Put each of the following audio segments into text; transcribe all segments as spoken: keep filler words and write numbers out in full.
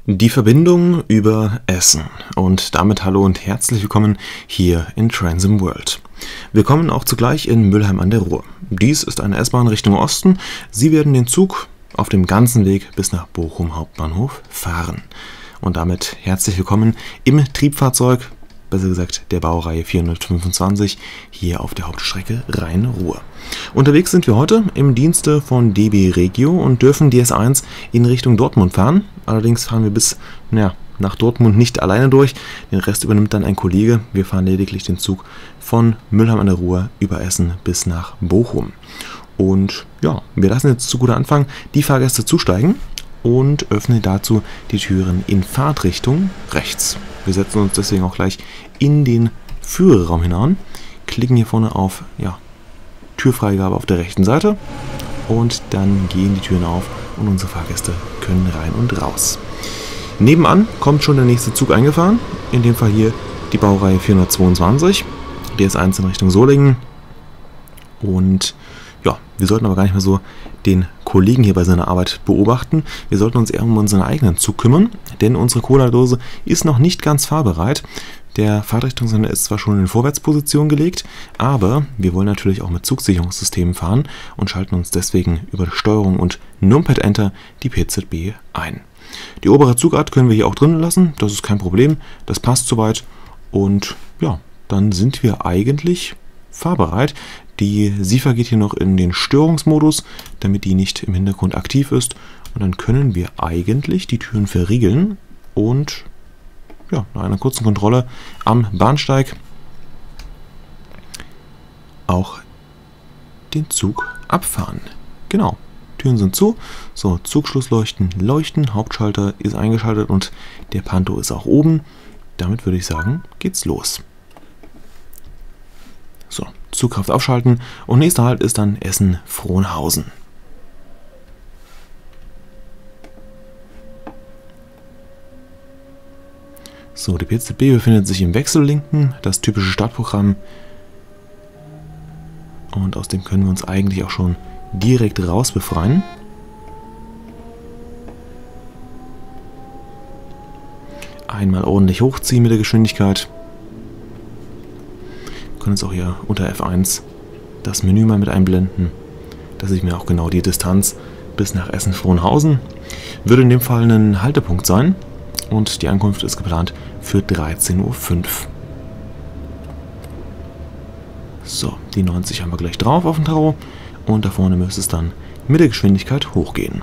Die Verbindung über Essen und damit hallo und herzlich willkommen hier in Transim World. Wir kommen auch zugleich in Mülheim an der Ruhr. Dies ist eine S-Bahn Richtung Osten. Sie werden den Zug auf dem ganzen Weg bis nach Bochum Hauptbahnhof fahren. Und damit herzlich willkommen im Triebfahrzeug, besser gesagt der Baureihe vierhundertfünfundzwanzig, hier auf der Hauptstrecke Rhein-Ruhr. Unterwegs sind wir heute im Dienste von D B Regio und dürfen die S eins in Richtung Dortmund fahren. Allerdings fahren wir bis ja, nach Dortmund nicht alleine durch, den Rest übernimmt dann ein Kollege. Wir fahren lediglich den Zug von Mülheim an der Ruhr über Essen bis nach Bochum. Und ja, wir lassen jetzt zu guter Anfang die Fahrgäste zusteigen und öffnen dazu die Türen in Fahrtrichtung rechts. Wir setzen uns deswegen auch gleich in den Führerraum hinein, klicken hier vorne auf ja, Türfreigabe auf der rechten Seite und dann gehen die Türen auf und unsere Fahrgäste können rein und raus. Nebenan kommt schon der nächste Zug eingefahren, in dem Fall hier die Baureihe vierhundertzweiundzwanzig, die S eins in Richtung Solingen. Und ja, wir sollten aber gar nicht mehr so den Kollegen hier bei seiner Arbeit beobachten. Wir sollten uns eher um unseren eigenen Zug kümmern, denn unsere Cola-Dose ist noch nicht ganz fahrbereit. Der Fahrtrichtungssender ist zwar schon in Vorwärtsposition gelegt, aber wir wollen natürlich auch mit Zugsicherungssystemen fahren und schalten uns deswegen über Steuerung und Numpad Enter die P Z B ein. Die obere Zugart können wir hier auch drinnen lassen, das ist kein Problem, das passt soweit und ja, dann sind wir eigentlich fahrbereit. Die SIFA geht hier noch in den Störungsmodus, damit die nicht im Hintergrund aktiv ist und dann können wir eigentlich die Türen verriegeln und ja, nach einer kurzen Kontrolle am Bahnsteig auch den Zug abfahren. Genau, Türen sind zu. So, Zugschlussleuchten leuchten, Hauptschalter ist eingeschaltet und der Panto ist auch oben. Damit würde ich sagen, geht's los. So, Zugkraft aufschalten und nächster Halt ist dann Essen-Frohnhausen. So, die P Z B befindet sich im Wechsellinken, das typische Startprogramm. Und aus dem können wir uns eigentlich auch schon direkt raus befreien. Einmal ordentlich hochziehen mit der Geschwindigkeit. Wir können uns auch hier unter F eins das Menü mal mit einblenden. Da sieht mir auch genau die Distanz bis nach Essen-Frohnhausen. Würde in dem Fall ein Haltepunkt sein. Und die Ankunft ist geplant für dreizehn Uhr fünf. So, die neunzig haben wir gleich drauf auf dem Tarot. Und da vorne müsste es dann mit der Geschwindigkeit hochgehen.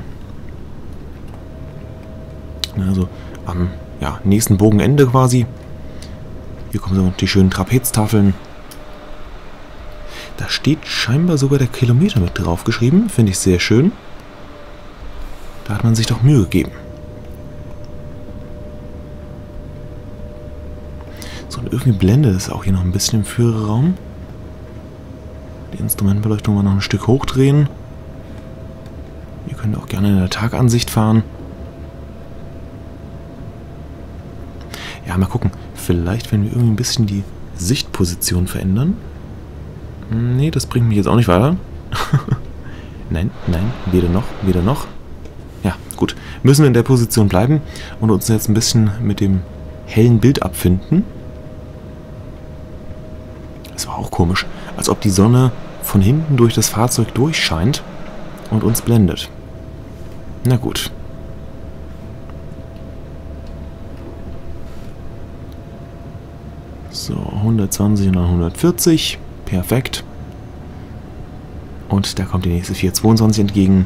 Also am ja, nächsten Bogenende quasi. Hier kommen so die schönen Trapeztafeln. Da steht scheinbar sogar der Kilometer mit drauf geschrieben. Finde ich sehr schön. Da hat man sich doch Mühe gegeben. So, und irgendwie blendet es auch hier noch ein bisschen im Führerraum. Die Instrumentenbeleuchtung mal noch ein Stück hochdrehen. Ihr könnt auch gerne in der Tagansicht fahren. Ja, mal gucken. Vielleicht, wenn wir irgendwie ein bisschen die Sichtposition verändern. Nee, das bringt mich jetzt auch nicht weiter. Nein, nein, weder noch, weder noch. Ja, gut. Müssen wir in der Position bleiben und uns jetzt ein bisschen mit dem hellen Bild abfinden. Das war auch komisch, als ob die Sonne von hinten durch das Fahrzeug durchscheint und uns blendet. Na gut. So, hundertzwanzig und dann hundertvierzig. Perfekt. Und da kommt die nächste vierhundertzweiundzwanzig entgegen.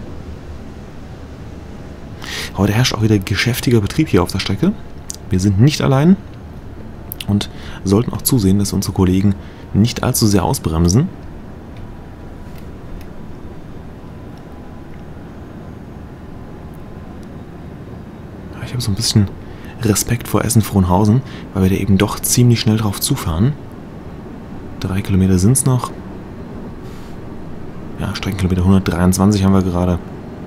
Heute herrscht auch wieder geschäftiger Betrieb hier auf der Strecke. Wir sind nicht allein und sollten auch zusehen, dass unsere Kollegen nicht allzu sehr ausbremsen. Ich habe so ein bisschen Respekt vor Essen-Frohnhausen, weil wir da eben doch ziemlich schnell drauf zufahren. Drei Kilometer sind es noch. Ja, Streckenkilometer hundertdreiundzwanzig haben wir gerade.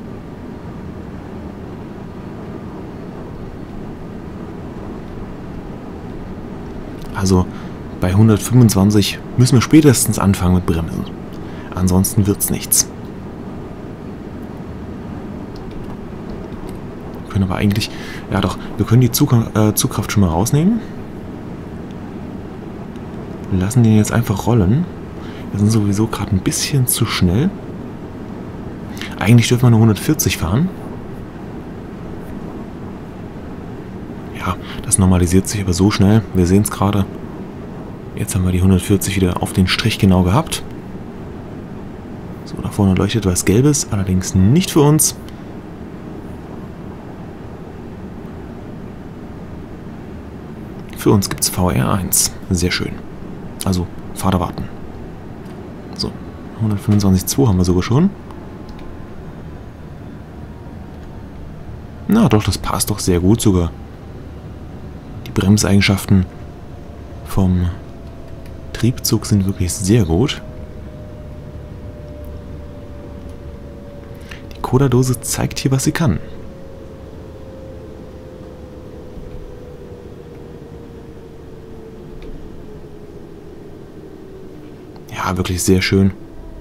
Also bei hundertfünfundzwanzig müssen wir spätestens anfangen mit Bremsen. Ansonsten wird es nichts. können aber eigentlich... Ja doch, wir können die Zug äh, Zugkraft schon mal rausnehmen. Wir lassen den jetzt einfach rollen. Wir sind sowieso gerade ein bisschen zu schnell. Eigentlich dürfen wir nur hundertvierzig fahren. Ja, das normalisiert sich aber so schnell. Wir sehen es gerade. Jetzt haben wir die hundertvierzig wieder auf den Strich genau gehabt. So, da vorne leuchtet was Gelbes, allerdings nicht für uns. Für uns gibt es V R eins. Sehr schön. Also, Fahrt erwarten. So, hundertfünfundzwanzig Komma zwei haben wir sogar schon. Na doch, das passt doch sehr gut sogar. Die Bremseigenschaften vom Triebzug sind wirklich sehr gut. Die Cola-Dose zeigt hier, was sie kann. Ja, wirklich sehr schön.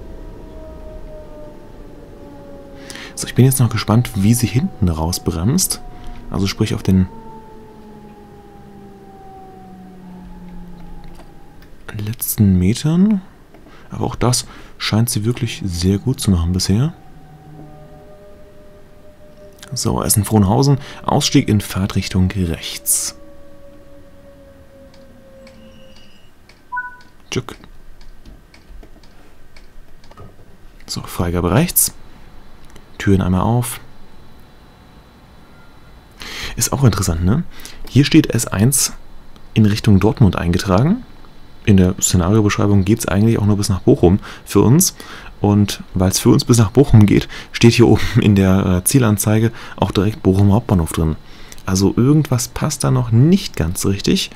So, ich bin jetzt noch gespannt, wie sie hinten rausbremst. Also sprich auf den letzten Metern. Aber auch das scheint sie wirklich sehr gut zu machen bisher. So, Essen-Frohnhausen. Ausstieg in Fahrtrichtung rechts. Tschück. So, Freigabe rechts. Türen einmal auf. Ist auch interessant, ne? Hier steht S eins in Richtung Dortmund eingetragen. In der Szenariobeschreibung geht es eigentlich auch nur bis nach Bochum für uns. Und weil es für uns bis nach Bochum geht, steht hier oben in der äh, Zielanzeige auch direkt Bochum Hauptbahnhof drin. Also irgendwas passt da noch nicht ganz richtig.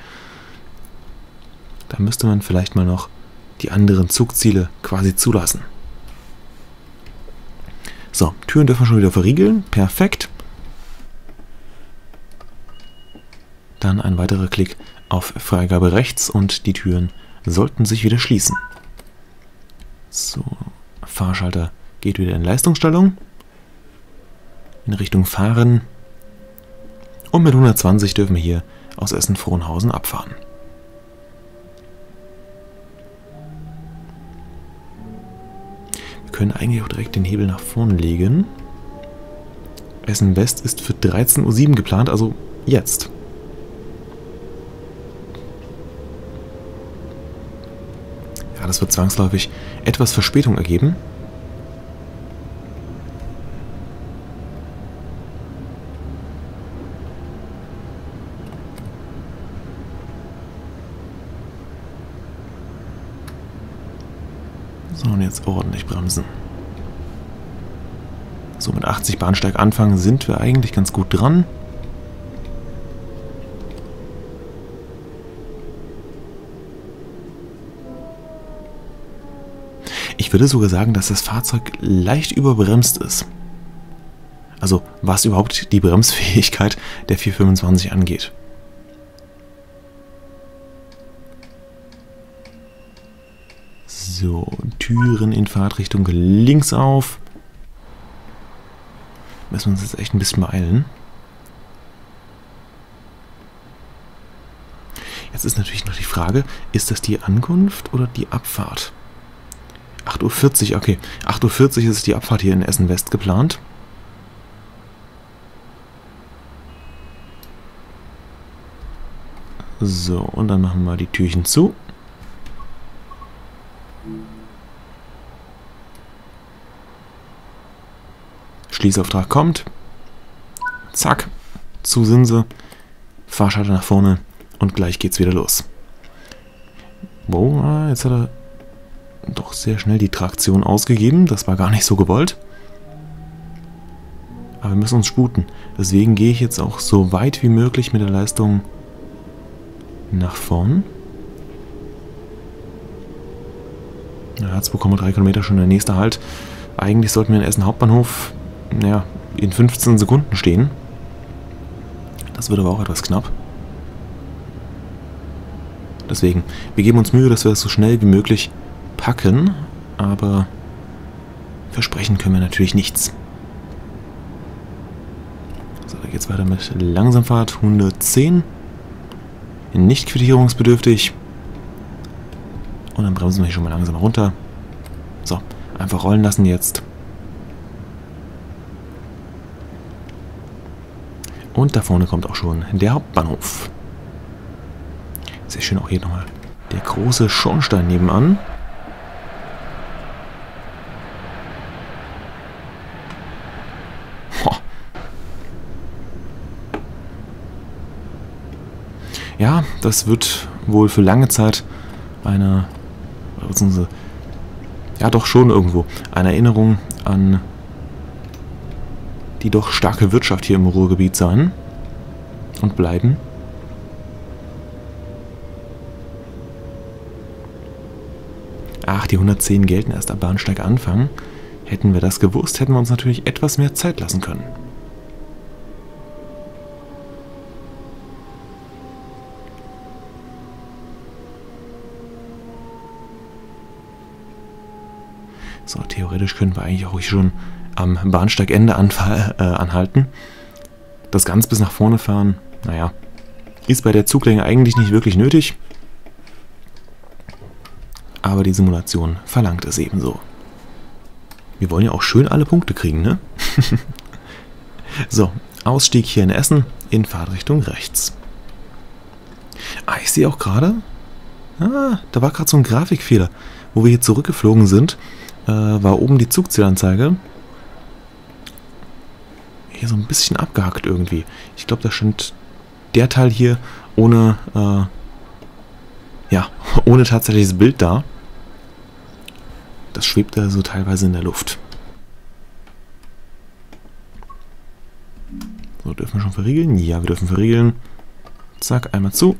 Da müsste man vielleicht mal noch die anderen Zugziele quasi zulassen. So, Türen dürfen wir schon wieder verriegeln. Perfekt. Dann ein weiterer Klick auf Freigabe rechts und die Türen sollten sich wieder schließen. So, Fahrschalter geht wieder in Leistungsstellung. In Richtung Fahren. Und mit hundertzwanzig dürfen wir hier aus Essen-Frohnhausen abfahren. Wir können eigentlich auch direkt den Hebel nach vorne legen. Essen West ist für dreizehn Uhr sieben geplant, also jetzt. Ja, das wird zwangsläufig etwas Verspätung ergeben. So, und jetzt ordentlich bremsen. So, mit achtzig Bahnsteig anfangen sind wir eigentlich ganz gut dran. Ich würde sogar sagen, dass das Fahrzeug leicht überbremst ist. Also, was überhaupt die Bremsfähigkeit der vierhundertfünfundzwanzig angeht. So, Türen in Fahrtrichtung links auf. Müssen wir uns jetzt echt ein bisschen beeilen. Jetzt ist natürlich noch die Frage, ist das die Ankunft oder die Abfahrt? acht Uhr vierzig, okay. acht Uhr vierzig ist die Abfahrt hier in Essen West geplant. So, und dann machen wir die Türchen zu. Schließauftrag kommt. Zack. Zu sind sie. Fahrschalter nach vorne. Und gleich geht's wieder los. Wow, jetzt hat er doch sehr schnell die Traktion ausgegeben. Das war gar nicht so gewollt. Aber wir müssen uns sputen. Deswegen gehe ich jetzt auch so weit wie möglich mit der Leistung nach vorn. Ja, zwei Komma drei Kilometer schon der nächste Halt. Eigentlich sollten wir in Essen Hauptbahnhof ja, in fünfzehn Sekunden stehen. Das wird aber auch etwas knapp. Deswegen, wir geben uns Mühe, dass wir es so schnell wie möglich packen, aber versprechen können wir natürlich nichts. So, da geht's weiter mit Langsamfahrt hundertzehn. Nicht quittierungsbedürftig. Und dann bremsen wir hier schon mal langsam runter. So, einfach rollen lassen jetzt. Und da vorne kommt auch schon der Hauptbahnhof. Sehr schön auch hier nochmal der große Schornstein nebenan. Ho. Ja, das wird wohl für lange Zeit eine, ja doch schon irgendwo, eine Erinnerung an die doch starke Wirtschaft hier im Ruhrgebiet sein und bleiben. Ach, die hundertzehn gelten erst ab Bahnsteiganfang. Hätten wir das gewusst, hätten wir uns natürlich etwas mehr Zeit lassen können. So, theoretisch können wir eigentlich auch schon am Bahnsteigende äh, anhalten. Das ganz bis nach vorne fahren, naja, ist bei der Zuglänge eigentlich nicht wirklich nötig. Aber die Simulation verlangt es ebenso. Wir wollen ja auch schön alle Punkte kriegen, ne? So, Ausstieg hier in Essen, in Fahrtrichtung rechts. Ah, ich sehe auch gerade, ah, da war gerade so ein Grafikfehler. Wo wir hier zurückgeflogen sind, äh, war oben die Zugzielanzeige hier so ein bisschen abgehackt irgendwie. Ich glaube, da stand der Teil hier ohne, äh, ja, ohne tatsächliches Bild da. Das schwebt da so teilweise in der Luft. So, dürfen wir schon verriegeln? Ja, wir dürfen verriegeln. Zack, einmal zu.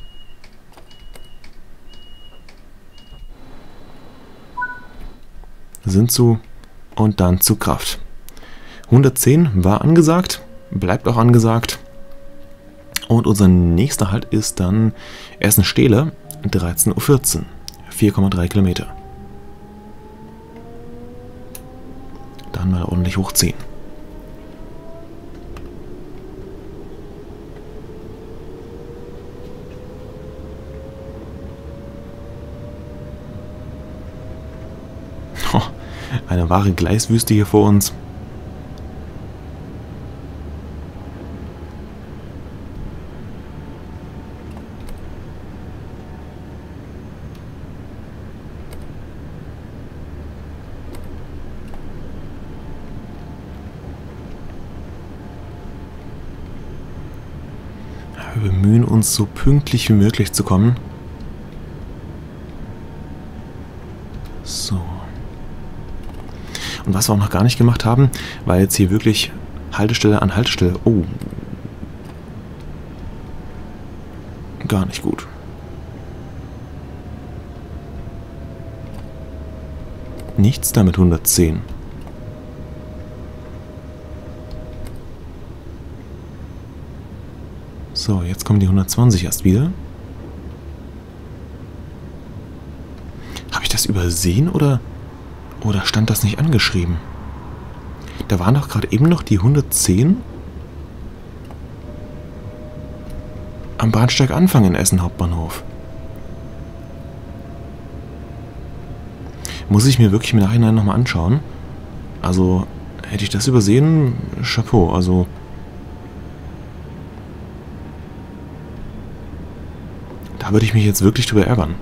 Sind zu und dann zu Kraft. hundertzehn war angesagt, bleibt auch angesagt. Und unser nächster Halt ist dann Essen-Stehle, dreizehn Uhr vierzehn, vier Komma drei Kilometer. Dann mal ordentlich hochziehen. Oh, eine wahre Gleiswüste hier vor uns. Wir bemühen uns, so pünktlich wie möglich zu kommen. So. Und was wir auch noch gar nicht gemacht haben, war jetzt hier wirklich Haltestelle an Haltestelle. Oh. Gar nicht gut. Nichts damit hundertzehn. So, jetzt kommen die hundertzwanzig erst wieder. Habe ich das übersehen oder, oder stand das nicht angeschrieben? Da waren doch gerade eben noch die hundertzehn am Bahnsteig Anfang in Essen Hauptbahnhof. Muss ich mir wirklich im Nachhinein nochmal anschauen. Also, hätte ich das übersehen, Chapeau, also... Da würde ich mich jetzt wirklich drüber ärgern.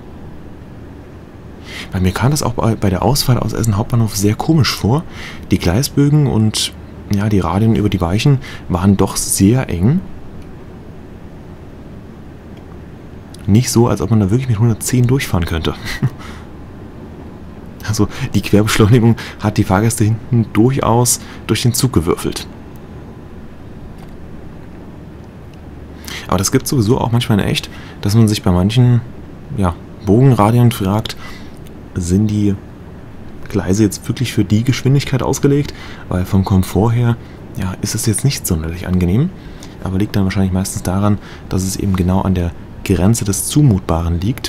Weil mir kam das auch bei, bei der Ausfahrt aus Essen Hauptbahnhof sehr komisch vor. Die Gleisbögen und ja, die Radien über die Weichen waren doch sehr eng. Nicht so, als ob man da wirklich mit hundertzehn durchfahren könnte. Also die Querbeschleunigung hat die Fahrgäste hinten durchaus durch den Zug gewürfelt. Aber das gibt es sowieso auch manchmal in echt, dass man sich bei manchen ja, Bogenradien fragt, sind die Gleise jetzt wirklich für die Geschwindigkeit ausgelegt? Weil vom Komfort her ja, ist es jetzt nicht sonderlich angenehm, aber liegt dann wahrscheinlich meistens daran, dass es eben genau an der Grenze des Zumutbaren liegt.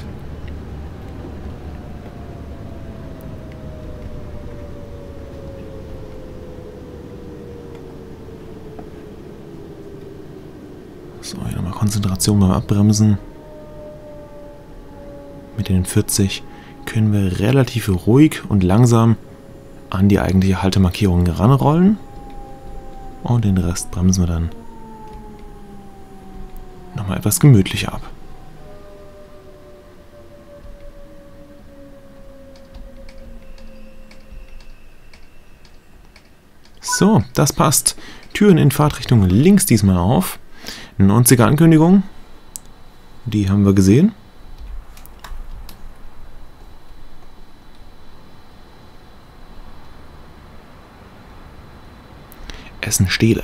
So, hier nochmal Konzentration beim Abbremsen. Mit den vierzig können wir relativ ruhig und langsam an die eigentliche Haltemarkierung ranrollen. Und den Rest bremsen wir dann nochmal etwas gemütlicher ab. So, das passt. Türen in Fahrtrichtung links diesmal auf. neunziger Ankündigung. Die haben wir gesehen. Essen-Stehle.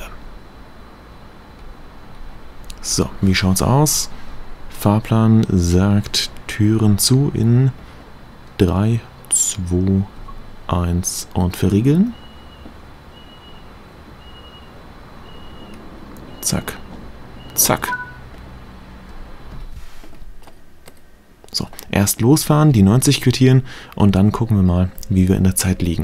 So, wie schaut's aus? Fahrplan sagt Türen zu in drei, zwei, eins und verriegeln. Zack. Zack. So, erst losfahren, die neunzig quittieren und dann gucken wir mal, wie wir in der Zeit liegen.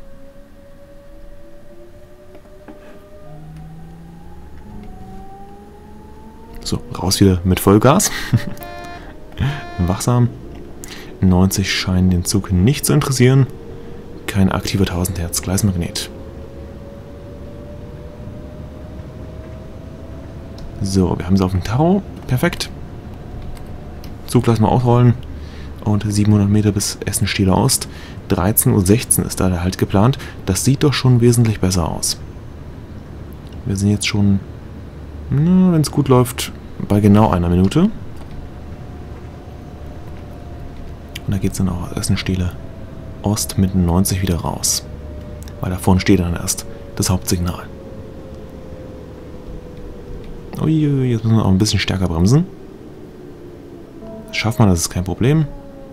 So, raus wieder mit Vollgas. Wachsam. neunzig scheinen den Zug nicht zu interessieren. Kein aktiver tausend Hertz Gleismagnet. So, wir haben sie auf dem Tacho. Perfekt. Zug lassen wir ausrollen. Und siebenhundert Meter bis Essen-Stehle Ost. dreizehn Uhr sechzehn ist da der Halt geplant. Das sieht doch schon wesentlich besser aus. Wir sind jetzt schon, wenn es gut läuft, bei genau einer Minute. Und da geht es dann auch Essen-Stehle Ost mit neunzig wieder raus. Weil da vorne steht dann erst das Hauptsignal. Uiui, jetzt müssen wir auch ein bisschen stärker bremsen. Das schafft man, das ist kein Problem.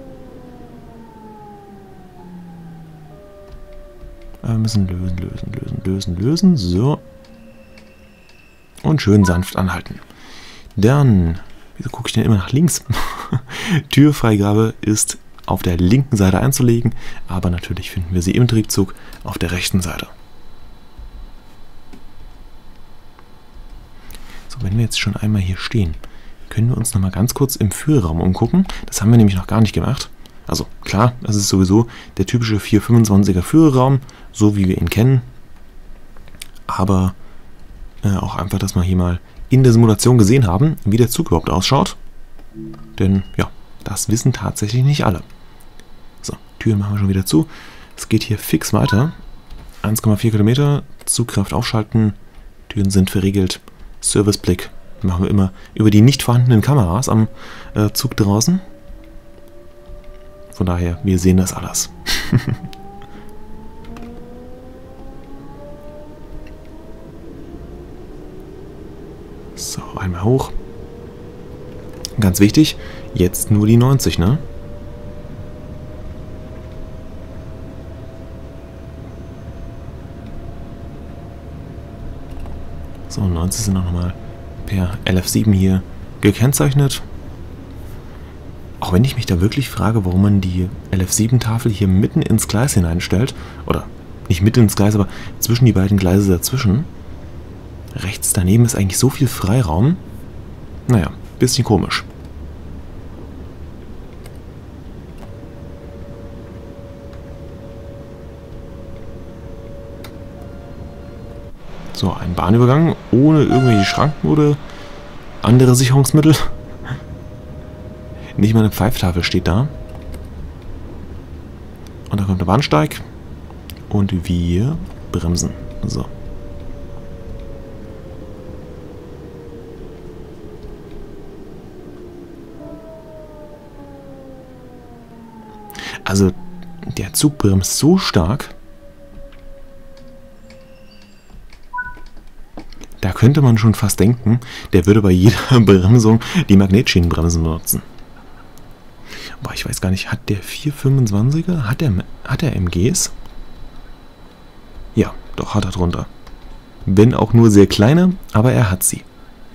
Wir müssen lösen, lösen, lösen, lösen, lösen. So. Und schön sanft anhalten. Dann, wieso gucke ich denn immer nach links? Türfreigabe ist auf der linken Seite einzulegen, aber natürlich finden wir sie im Triebzug auf der rechten Seite. So, wenn wir jetzt schon einmal hier stehen, können wir uns noch mal ganz kurz im Führerraum umgucken. Das haben wir nämlich noch gar nicht gemacht. Also klar, das ist sowieso der typische vierhundertfünfundzwanziger Führerraum, so wie wir ihn kennen. Aber äh, auch einfach, dass wir hier mal in der Simulation gesehen haben, wie der Zug überhaupt ausschaut. Denn ja, das wissen tatsächlich nicht alle. So, Türen machen wir schon wieder zu. Es geht hier fix weiter. eins Komma vier Kilometer, Zugkraft aufschalten, Türen sind verriegelt. Serviceblick machen wir immer über die nicht vorhandenen Kameras am äh, Zug draußen. Von daher, wir sehen das alles. So, einmal hoch. Ganz wichtig, jetzt nur die neunzig, ne? So, neunzig sind auch nochmal per L F sieben hier gekennzeichnet. Auch wenn ich mich da wirklich frage, warum man die L F sieben Tafel hier mitten ins Gleis hineinstellt. Oder nicht mitten ins Gleis, aber zwischen die beiden Gleise dazwischen. Rechts daneben ist eigentlich so viel Freiraum. Naja, bisschen komisch. So, ein Bahnübergang ohne irgendwelche Schranken oder andere Sicherungsmittel. Nicht mal eine Pfeiftafel steht da. Und da kommt der Bahnsteig. Und wir bremsen. So. Also, der Zug bremst so stark. Da könnte man schon fast denken, der würde bei jeder Bremsung die Magnetschienenbremsen benutzen. Aber ich weiß gar nicht, hat der vierhundertfünfundzwanziger, hat der, hat der M Gs? Ja, doch hat er drunter. Wenn auch nur sehr kleine, aber er hat sie.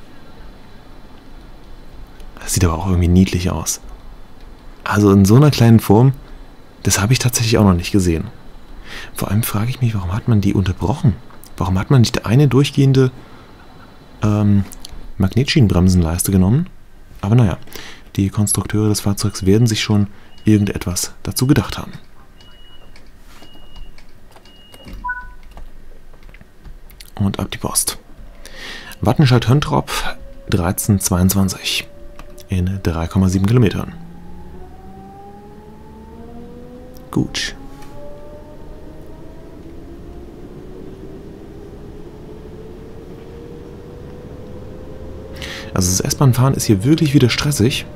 Das sieht aber auch irgendwie niedlich aus. Also in so einer kleinen Form, das habe ich tatsächlich auch noch nicht gesehen. Vor allem frage ich mich, warum hat man die unterbrochen? Warum hat man nicht eine durchgehende ähm, Magnetschienenbremsenleiste genommen. Aber naja, die Konstrukteure des Fahrzeugs werden sich schon irgendetwas dazu gedacht haben. Und ab die Post. Wattenscheid-Höntrop dreizehn zweiundzwanzig in drei Komma sieben Kilometern. Gut. Also das S-Bahn-Fahren ist hier wirklich wieder stressig.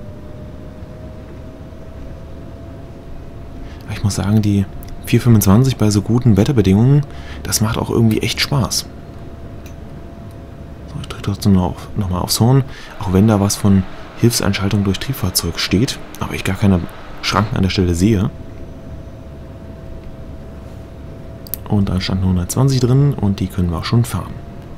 Ich muss sagen, die vier Komma fünfundzwanzig bei so guten Wetterbedingungen, das macht auch irgendwie echt Spaß. So, ich drücke trotzdem noch, noch mal aufs Horn, auch wenn da was von Hilfseinschaltung durch Triebfahrzeug steht, aber ich gar keine Schranken an der Stelle sehe. Und da stand hundertzwanzig drin und die können wir auch schon fahren.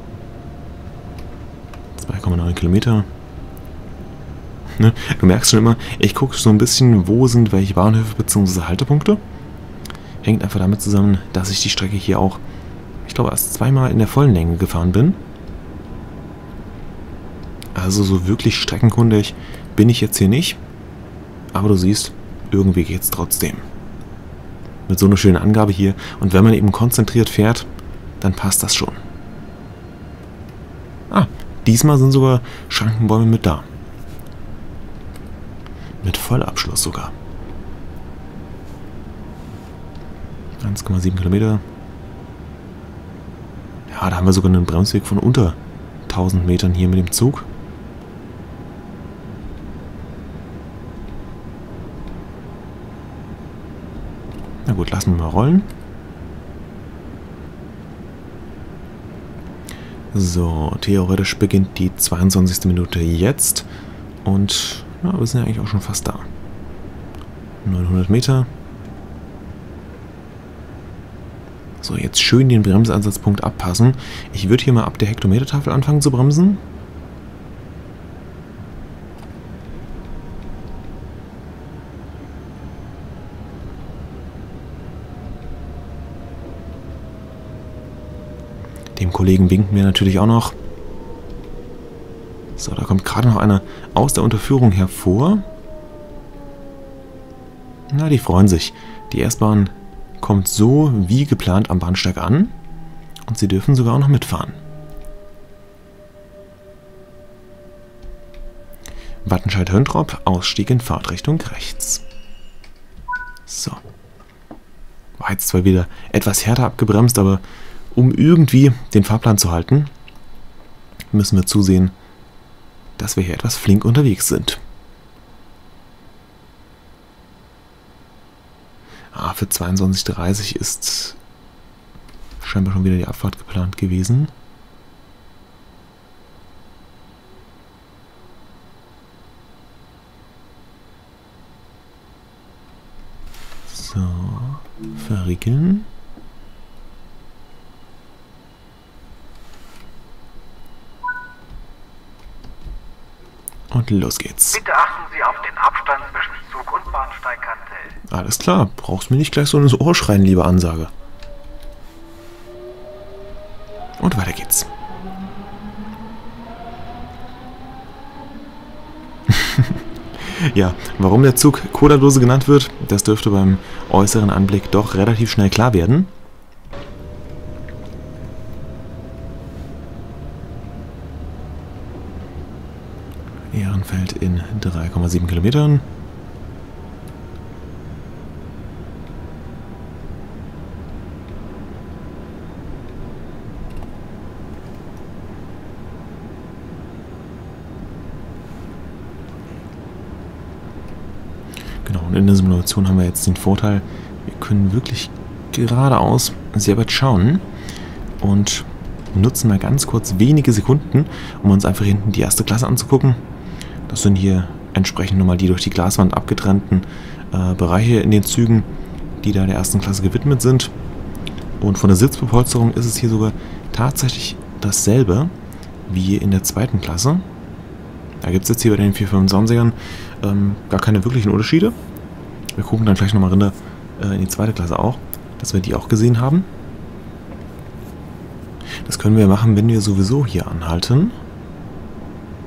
zwei Komma neun Kilometer. Ne? Du merkst schon immer, ich gucke so ein bisschen, wo sind welche Bahnhöfe bzw. Haltepunkte. Hängt einfach damit zusammen, dass ich die Strecke hier auch, ich glaube, erst zweimal in der vollen Länge gefahren bin. Also so wirklich streckenkundig bin ich jetzt hier nicht. Aber du siehst, irgendwie geht es trotzdem. Mit so einer schönen Angabe hier. Und wenn man eben konzentriert fährt, dann passt das schon. Ah, diesmal sind sogar Schrankenbäume mit da. Mit Vollabschluss sogar. eins Komma sieben Kilometer. Ja, da haben wir sogar einen Bremsweg von unter tausend Metern hier mit dem Zug. Na gut, lassen wir mal rollen. So, theoretisch beginnt die zweiundzwanzigste Minute jetzt. Und na, wir sind ja eigentlich auch schon fast da. neunhundert Meter. So, jetzt schön den Bremsansatzpunkt abpassen. Ich würde hier mal ab der Hektometertafel anfangen zu bremsen. Dem Kollegen winken wir natürlich auch noch. So, da kommt gerade noch einer aus der Unterführung hervor. Na, die freuen sich. Die S-Bahn kommt so wie geplant am Bahnsteig an und sie dürfen sogar auch noch mitfahren. Wattenscheid-Höntrop, Ausstieg in Fahrtrichtung rechts. So. War jetzt zwar wieder etwas härter abgebremst, aber um irgendwie den Fahrplan zu halten, müssen wir zusehen, dass wir hier etwas flink unterwegs sind. Ah, für zweiundzwanzig Uhr dreißig ist scheinbar schon wieder die Abfahrt geplant gewesen. So, verriegeln. Und los geht's. Bitte achten Sie auf den Abstand zwischen Zug und Bahnsteigkante. Alles klar, brauchst mir nicht gleich so ins Ohr schreien, liebe Ansage. Und weiter geht's. Ja, warum der Zug Cola-Dose genannt wird, das dürfte beim äußeren Anblick doch relativ schnell klar werden. Ehrenfeld in drei Komma sieben Kilometern. Genau, und in der Simulation haben wir jetzt den Vorteil, wir können wirklich geradeaus sehr weit schauen und nutzen mal ganz kurz wenige Sekunden, um uns einfach hinten die erste Klasse anzugucken. Das sind hier entsprechend nochmal die durch die Glaswand abgetrennten äh, Bereiche in den Zügen, die da der ersten Klasse gewidmet sind. Und von der Sitzbepolsterung ist es hier sogar tatsächlich dasselbe wie in der zweiten Klasse. Da gibt es jetzt hier bei den vier fünfundzwanzigern ähm, gar keine wirklichen Unterschiede. Wir gucken dann gleich nochmal runter äh, in die zweite Klasse auch, dass wir die auch gesehen haben. Das können wir machen, wenn wir sowieso hier anhalten.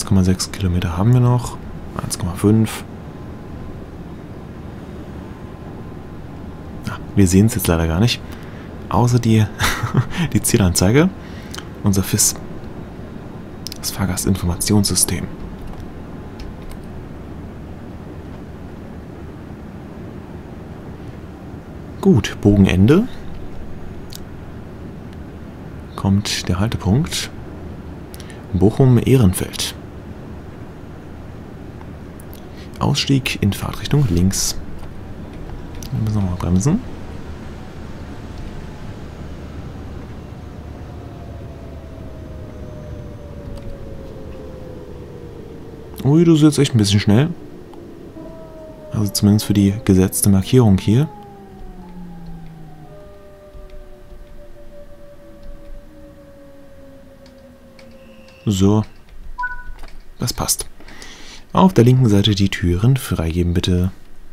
Komma sechs Kilometer haben wir noch. eins Komma fünf. Ja, wir sehen es jetzt leider gar nicht. Außer die, die Zielanzeige. Unser F I S. Das Fahrgastinformationssystem. Gut, Bogenende. Kommt der Haltepunkt. Bochum-Ehrenfeld. Ausstieg in Fahrtrichtung links. Wir müssen nochmal bremsen. Ui, du sitzt echt ein bisschen schnell. Also zumindest für die gesetzte Markierung hier. So. Das passt. Auf der linken Seite die Türen freigeben, bitte.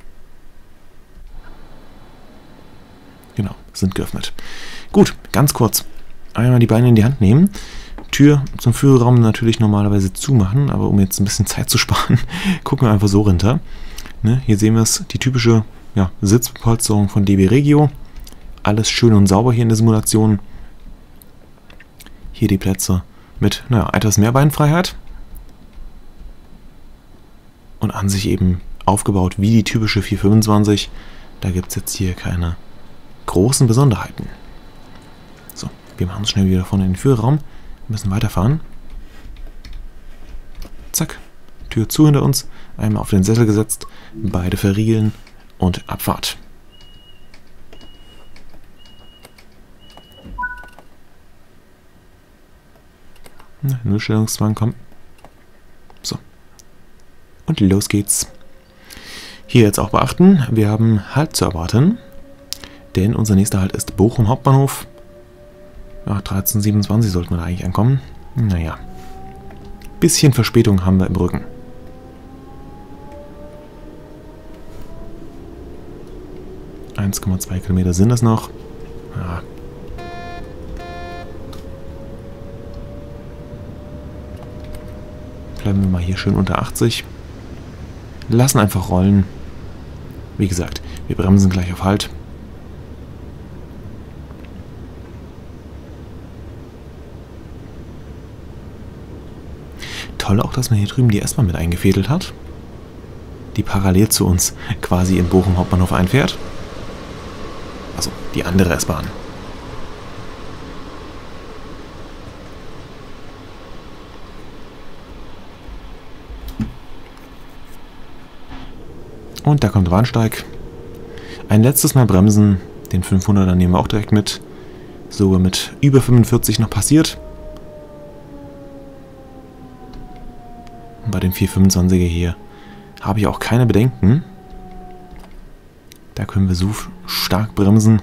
Genau, sind geöffnet. Gut, ganz kurz. Einmal die Beine in die Hand nehmen. Tür zum Führerraum natürlich normalerweise zumachen, aber um jetzt ein bisschen Zeit zu sparen, gucken wir einfach so runter. Ne, hier sehen wir es, die typische ja, Sitzbepolsterung von D B Regio. Alles schön und sauber hier in der Simulation. Hier die Plätze mit naja, etwas mehr Beinfreiheit. Und an sich eben aufgebaut wie die typische vier fünfundzwanzig. Da gibt es jetzt hier keine großen Besonderheiten. So, wir machen es schnell wieder vorne in den Führerraum. Wir müssen weiterfahren. Zack, Tür zu hinter uns. Einmal auf den Sessel gesetzt. Beide verriegeln und Abfahrt. Nullstellungszwang, komm. So. Und los geht's. Hier jetzt auch beachten, wir haben Halt zu erwarten. Denn unser nächster Halt ist Bochum Hauptbahnhof. Ja, dreizehn Uhr siebenundzwanzig sollten wir da eigentlich ankommen. Naja. Bisschen Verspätung haben wir im Rücken. eins Komma zwei Kilometer sind das noch. Ja. Bleiben wir mal hier schön unter achtzig. Lassen einfach rollen. Wie gesagt, wir bremsen gleich auf Halt. Toll auch, dass man hier drüben die S-Bahn mit eingefädelt hat. Die parallel zu uns quasi in Bochum Hauptbahnhof einfährt. Also die andere S-Bahn. Und da kommt der Bahnsteig. Ein letztes Mal bremsen. Den fünfhunderter nehmen wir auch direkt mit. Sogar mit über fünfundvierzig noch passiert. Und bei den vier fünfundzwanziger hier habe ich auch keine Bedenken. Da können wir so stark bremsen.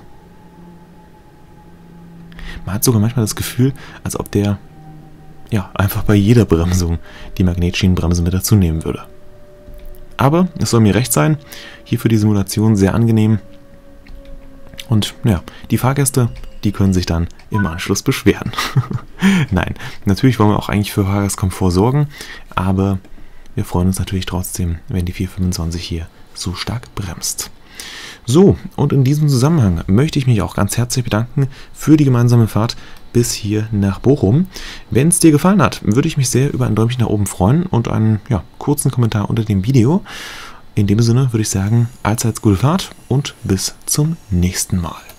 Man hat sogar manchmal das Gefühl, als ob der ja einfach bei jeder Bremsung die Magnetschienenbremse mit dazu nehmen würde. Aber es soll mir recht sein. Hier für die Simulation sehr angenehm. Und ja, die Fahrgäste, die können sich dann im Anschluss beschweren. Nein, natürlich wollen wir auch eigentlich für Fahrgastkomfort sorgen, aber wir freuen uns natürlich trotzdem, wenn die vier fünfundzwanzig hier so stark bremst. So, und in diesem Zusammenhang möchte ich mich auch ganz herzlich bedanken für die gemeinsame Fahrt bis hier nach Bochum. Wenn es dir gefallen hat, würde ich mich sehr über ein Däumchen nach oben freuen und einen ja, kurzen Kommentar unter dem Video. In dem Sinne würde ich sagen, allseits gute Fahrt und bis zum nächsten Mal.